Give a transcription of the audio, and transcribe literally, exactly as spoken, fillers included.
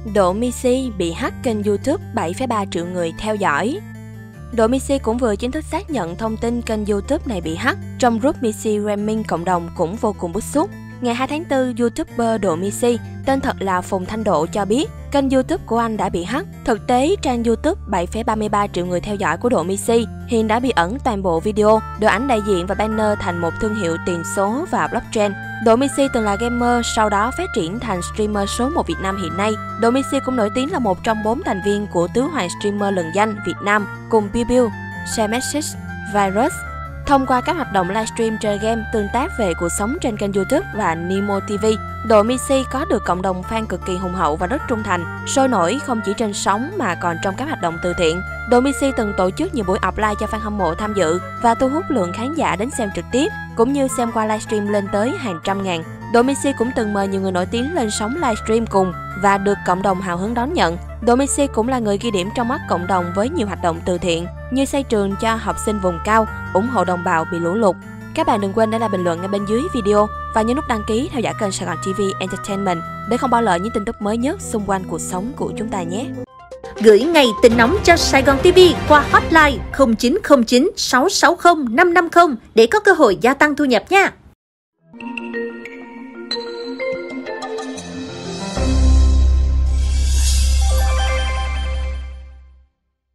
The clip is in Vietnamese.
Độ Missy bị hack kênh YouTube, bảy phẩy ba triệu người theo dõi. Độ Missy cũng vừa chính thức xác nhận thông tin kênh YouTube này bị hack. Trong group Missy Gaming cộng đồng cũng vô cùng bức xúc. Ngày hai tháng tư, YouTuber Độ Missy, tên thật là Phùng Thanh Độ, cho biết kênh YouTube của anh đã bị hack. Thực tế, trang YouTube bảy phẩy ba mươi ba triệu người theo dõi của Độ Missy hiện đã bị ẩn toàn bộ video, đồ ảnh đại diện và banner thành một thương hiệu tiền số và blockchain. Độ Missy từng là gamer, sau đó phát triển thành streamer số một Việt Nam hiện nay. Độ Missy cũng nổi tiếng là một trong bốn thành viên của tứ hoàng streamer lừng danh Việt Nam cùng Bill Bill, Shemessis, Virus. Thông qua các hoạt động livestream chơi game, tương tác về cuộc sống trên kênh YouTube và Nimo ti vi, Độ Missy có được cộng đồng fan cực kỳ hùng hậu và rất trung thành, sôi nổi không chỉ trên sóng mà còn trong các hoạt động từ thiện. Độ Missy từng tổ chức nhiều buổi offline cho fan hâm mộ tham dự và thu hút lượng khán giả đến xem trực tiếp, cũng như xem qua livestream lên tới hàng trăm ngàn. Độ Missy cũng từng mời nhiều người nổi tiếng lên sóng livestream cùng và được cộng đồng hào hứng đón nhận. Độ Missy cũng là người ghi điểm trong mắt cộng đồng với nhiều hoạt động từ thiện như xây trường cho học sinh vùng cao, ủng hộ đồng bào bị lũ lụt. Các bạn đừng quên để lại bình luận ngay bên dưới video và nhấn nút đăng ký theo dõi kênh Sài Gòn ti vi Entertainment để không bỏ lỡ những tin tức mới nhất xung quanh cuộc sống của chúng ta nhé. Gửi ngay tin nóng cho Sài Gòn ti vi qua hotline không chín không chín sáu sáu không năm năm không để có cơ hội gia tăng thu nhập nha.